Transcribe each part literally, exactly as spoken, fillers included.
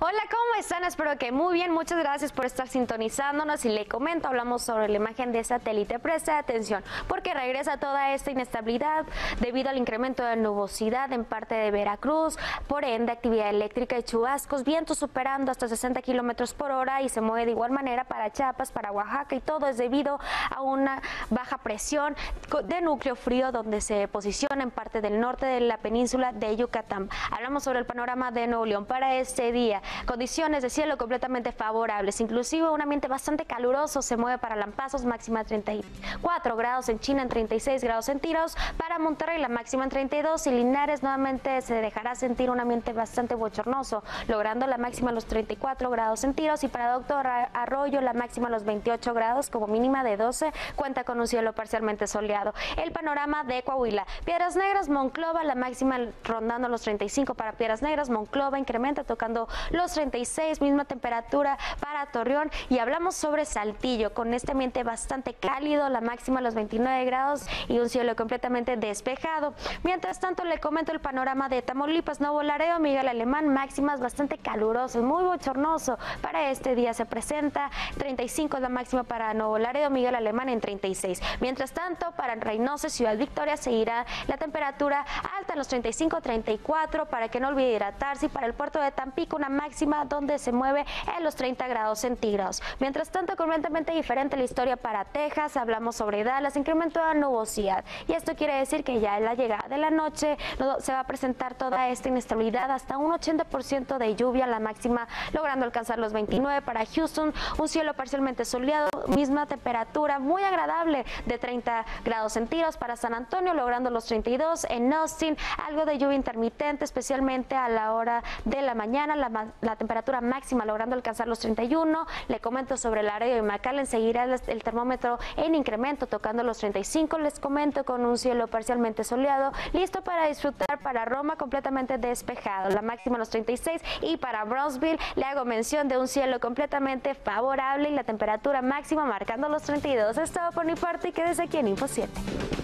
Hola, ¿cómo están? Espero que muy bien. Muchas gracias por estar sintonizándonos y le comento, hablamos sobre la imagen de satélite. Preste atención porque regresa toda esta inestabilidad debido al incremento de nubosidad en parte de Veracruz, por ende actividad eléctrica y chubascos, vientos superando hasta sesenta kilómetros por hora y se mueve de igual manera para Chiapas, para Oaxaca, y todo es debido a una baja presión de núcleo frío donde se posiciona en parte del norte de la península de Yucatán. Hablamos sobre el panorama de Nuevo León para este día. Condiciones de cielo completamente favorables, inclusive un ambiente bastante caluroso se mueve para Lampazos, máxima treinta y cuatro grados, en China en treinta y seis grados centígrados, para Monterrey la máxima en treinta y dos y Linares nuevamente se dejará sentir un ambiente bastante bochornoso, logrando la máxima a los treinta y cuatro grados centígrados, y para Doctor Arroyo la máxima a los veintiocho grados, como mínima de doce, cuenta con un cielo parcialmente soleado. El panorama de Coahuila, Piedras Negras, Monclova, la máxima rondando los treinta y cinco para Piedras Negras, Monclova incrementa tocando los treinta y seis, misma temperatura para Torreón, y hablamos sobre Saltillo con este ambiente bastante cálido, la máxima a los veintinueve grados y un cielo completamente despejado. Mientras tanto le comento el panorama de Tamaulipas, Nuevo Laredo, Miguel Alemán, máximas bastante calurosas, muy bochornoso para este día se presenta, treinta y cinco es la máxima para Nuevo Laredo, Miguel Alemán en treinta y seis. Mientras tanto para Reynosa, Ciudad Victoria seguirá la temperatura alta en los treinta y cinco, treinta y cuatro, para que no olvide hidratarse, y para el puerto de Tampico una máxima donde se mueve en los treinta grados centígrados. Mientras tanto, completamente diferente la historia para Texas, hablamos sobre Dallas, incremento de nubosidad, y esto quiere decir que ya en la llegada de la noche se va a presentar toda esta inestabilidad, hasta un ochenta por ciento de lluvia, la máxima logrando alcanzar los veintinueve. Para Houston, un cielo parcialmente soleado, misma temperatura muy agradable de treinta grados centígrados. Para San Antonio, logrando los treinta y dos. En Austin, algo de lluvia intermitente, especialmente a la hora de la mañana, la, la temperatura máxima logrando alcanzar los treinta y uno. Le comento sobre Laredo y McAllen, seguirá el, el termómetro en incremento tocando los treinta y cinco. Les comento con un cielo parcialmente soleado, listo para disfrutar. Para Roma completamente despejado, la máxima los treinta y seis, y para Brownsville le hago mención de un cielo completamente favorable y la temperatura máxima marcando los treinta y dos. Es todo por mi parte y quédese aquí en Info siete.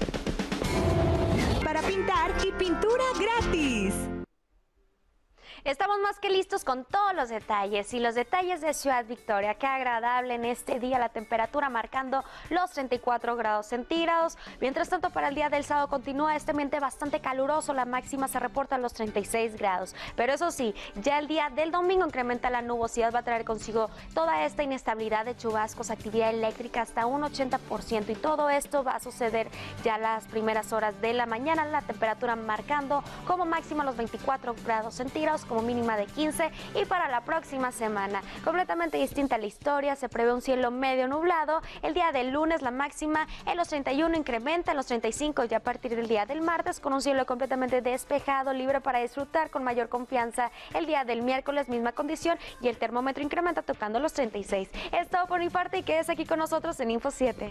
Para pintar y pintura gratis. Estamos más que listos con todos los detalles y los detalles de Ciudad Victoria. Qué agradable en este día, la temperatura marcando los treinta y cuatro grados centígrados. Mientras tanto, para el día del sábado continúa este ambiente bastante caluroso, la máxima se reporta a los treinta y seis grados. Pero eso sí, ya el día del domingo incrementa la nubosidad, va a traer consigo toda esta inestabilidad de chubascos, actividad eléctrica hasta un ochenta por ciento, y todo esto va a suceder ya las primeras horas de la mañana, la temperatura marcando como máxima los veinticuatro grados centígrados, como mínima de quince, y para la próxima semana completamente distinta la historia, se prevé un cielo medio nublado. El día del lunes la máxima en los treinta y uno incrementa en los treinta y cinco, ya a partir del día del martes con un cielo completamente despejado, libre para disfrutar con mayor confianza. El día del miércoles misma condición y el termómetro incrementa tocando los treinta y seis. Es todo por mi parte y quédese aquí con nosotros en Info siete.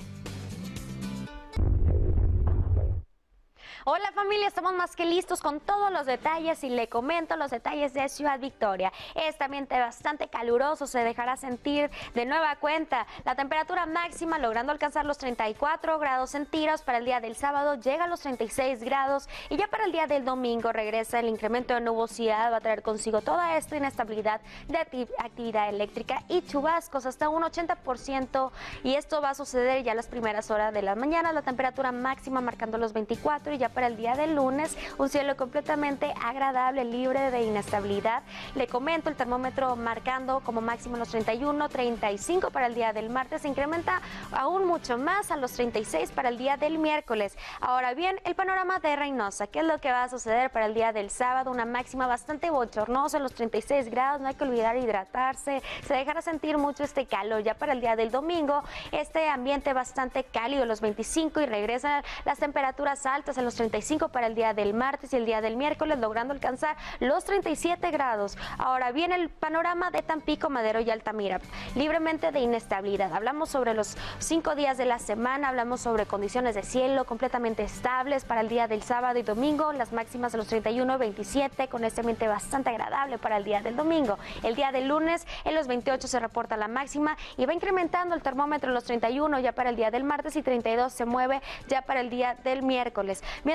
Hola familia, estamos más que listos con todos los detalles y le comento los detalles de Ciudad Victoria. Este ambiente bastante caluroso se dejará sentir de nueva cuenta. La temperatura máxima logrando alcanzar los treinta y cuatro grados centígrados. Para el día del sábado llega a los treinta y seis grados, y ya para el día del domingo regresa el incremento de nubosidad, va a traer consigo toda esta inestabilidad de actividad eléctrica y chubascos hasta un ochenta por ciento, y esto va a suceder ya las primeras horas de la mañana. La temperatura máxima marcando los veinticuatro, y ya para el día del lunes un cielo completamente agradable, libre de inestabilidad. Le comento el termómetro marcando como máximo los treinta y uno, treinta y cinco para el día del martes, se incrementa aún mucho más a los treinta y seis para el día del miércoles. Ahora bien, el panorama de Reynosa, ¿qué es lo que va a suceder para el día del sábado? Una máxima bastante bochornosa, los treinta y seis grados, no hay que olvidar hidratarse, se dejará sentir mucho este calor. Ya para el día del domingo, este ambiente bastante cálido, los veinticinco, y regresan las temperaturas altas en los treinta y cinco para el día del martes y el día del miércoles, logrando alcanzar los treinta y siete grados. Ahora viene el panorama de Tampico, Madero y Altamira, libremente de inestabilidad. Hablamos sobre los cinco días de la semana, hablamos sobre condiciones de cielo completamente estables para el día del sábado y domingo, las máximas de los treinta y uno, veintisiete, con este ambiente bastante agradable para el día del domingo. El día del lunes en los veintiocho se reporta la máxima y va incrementando el termómetro en los treinta y uno ya para el día del martes, y treinta y dos se mueve ya para el día del miércoles. Mientras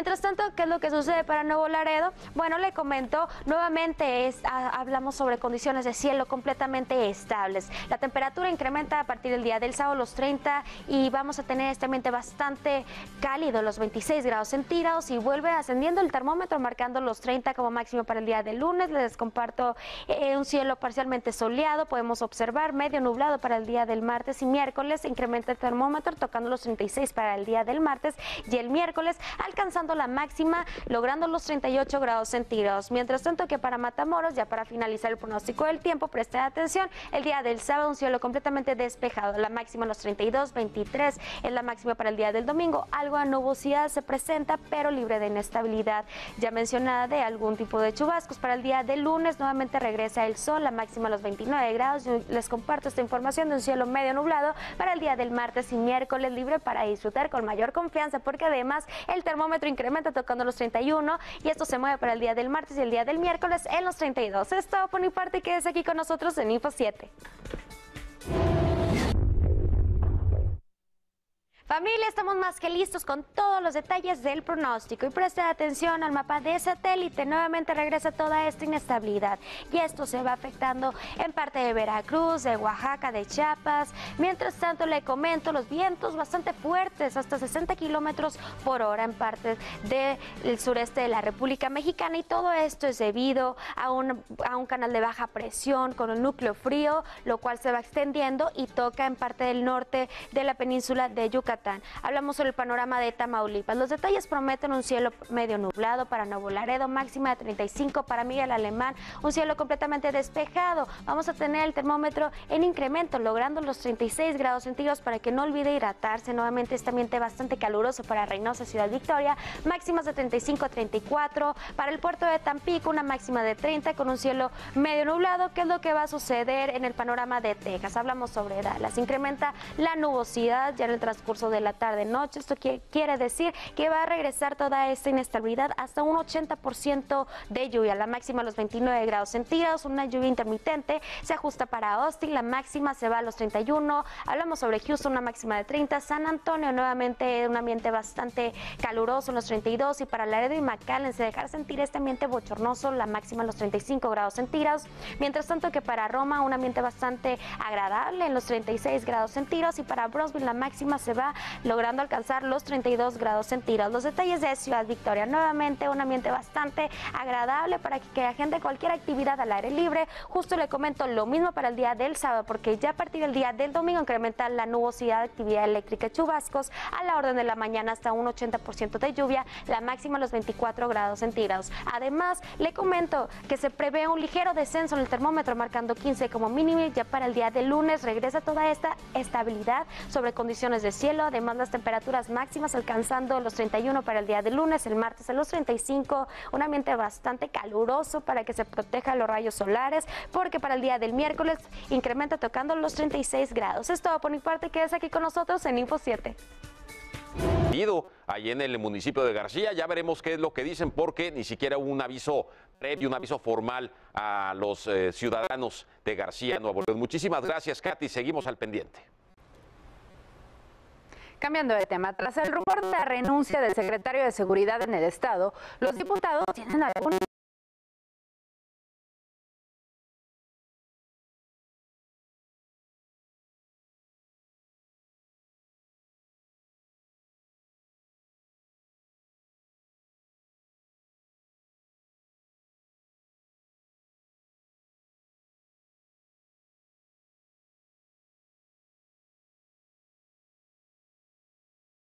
Mientras tanto, ¿qué es lo que sucede para Nuevo Laredo? Bueno, le comento, nuevamente es, a, hablamos sobre condiciones de cielo completamente estables. La temperatura incrementa a partir del día del sábado los treinta y vamos a tener este ambiente bastante cálido, los veintiséis grados centígrados, y vuelve ascendiendo el termómetro marcando los treinta como máximo para el día del lunes. Les comparto eh, un cielo parcialmente soleado, podemos observar medio nublado para el día del martes y miércoles, incrementa el termómetro tocando los treinta y seis para el día del martes y el miércoles alcanzando la máxima logrando los treinta y ocho grados centígrados. Mientras tanto que para Matamoros, ya para finalizar el pronóstico del tiempo, presten atención, el día del sábado un cielo completamente despejado, la máxima los treinta y dos, veintitrés es la máxima para el día del domingo, algo de nubosidad se presenta pero libre de inestabilidad ya mencionada de algún tipo de chubascos. Para el día del lunes nuevamente regresa el sol, la máxima los veintinueve grados. Yo les comparto esta información de un cielo medio nublado para el día del martes y miércoles, libre para disfrutar con mayor confianza porque además el termómetro incrementa tocando los treinta y uno y esto se mueve para el día del martes y el día del miércoles en los treinta y dos. Es todo por mi parte, quédese aquí con nosotros en Info siete. Familia, estamos más que listos con todos los detalles del pronóstico y presten atención al mapa de satélite. Nuevamente regresa toda esta inestabilidad y esto se va afectando en parte de Veracruz, de Oaxaca, de Chiapas. Mientras tanto le comento los vientos bastante fuertes, hasta sesenta kilómetros por hora en partes del sureste de la República Mexicana, y todo esto es debido a un, a un canal de baja presión con un núcleo frío, lo cual se va extendiendo y toca en parte del norte de la península de Yucatán. Hablamos sobre el panorama de Tamaulipas. Los detalles prometen un cielo medio nublado para Nuevo Laredo, máxima de treinta y cinco para Miguel Alemán, un cielo completamente despejado. Vamos a tener el termómetro en incremento, logrando los treinta y seis grados centígrados para que no olvide hidratarse. Nuevamente este ambiente bastante caluroso para Reynosa, Ciudad Victoria, máximas de treinta y cinco a treinta y cuatro. Para el puerto de Tampico, una máxima de treinta con un cielo medio nublado. ¿Qué es lo que va a suceder en el panorama de Texas? Hablamos sobre Dallas. Incrementa la nubosidad ya en el transcurso de la tarde-noche. Esto quiere decir que va a regresar toda esta inestabilidad hasta un ochenta por ciento de lluvia. La máxima a los veintinueve grados centígrados, una lluvia intermitente. Se ajusta para Austin, la máxima se va a los treinta y uno. Hablamos sobre Houston, una máxima de treinta. San Antonio, nuevamente un ambiente bastante caluroso en los treinta y dos. Y para Laredo y McAllen se dejará sentir este ambiente bochornoso, la máxima a los treinta y cinco grados centígrados. Mientras tanto que para Roma, un ambiente bastante agradable en los treinta y seis grados centígrados. Y para Brownsville, la máxima se va logrando alcanzar los treinta y dos grados centígrados. Los detalles de Ciudad Victoria, nuevamente un ambiente bastante agradable para que agende cualquier actividad al aire libre. Justo le comento lo mismo para el día del sábado, porque ya a partir del día del domingo incrementa la nubosidad de actividad eléctrica, chubascos a la orden de la mañana hasta un ochenta por ciento de lluvia, la máxima a los veinticuatro grados centígrados. Además, le comento que se prevé un ligero descenso en el termómetro, marcando quince como mínimo. Ya para el día del lunes regresa toda esta estabilidad sobre condiciones de cielo. Además, las temperaturas máximas alcanzando los treinta y uno para el día de lunes, el martes a los treinta y cinco, un ambiente bastante caluroso para que se proteja los rayos solares, porque para el día del miércoles incrementa tocando los treinta y seis grados. Es todo por mi parte, quédese aquí con nosotros en Info siete. Allí en el municipio de García, ya veremos qué es lo que dicen, porque ni siquiera hubo un aviso previo, un aviso formal a los eh, ciudadanos de García, Nuevo León. Muchísimas gracias, Katy, seguimos al pendiente. Cambiando de tema, tras el rumor de la renuncia del secretario de Seguridad en el Estado, los diputados tienen algunas